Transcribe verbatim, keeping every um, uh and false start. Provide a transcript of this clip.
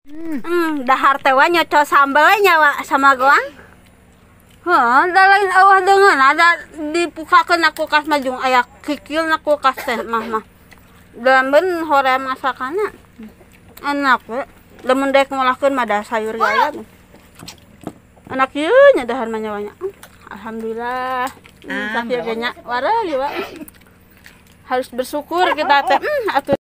Hmm, dahar teh nyoco sambelnya wa sama goang. Hah, da lain awah dengan ada dibukakeun na kulkas majung aya kikil na kulkas teh mah mah. Damen hore masakanna. Enak we. Lamun dek ngolahkeun mah da sayur gaya. Anak ieu nya dahar mah nyawanya. Alhamdulillah. Hmm, tapi nya warali wa. Harus bersyukur kita teh. Hmm, atuh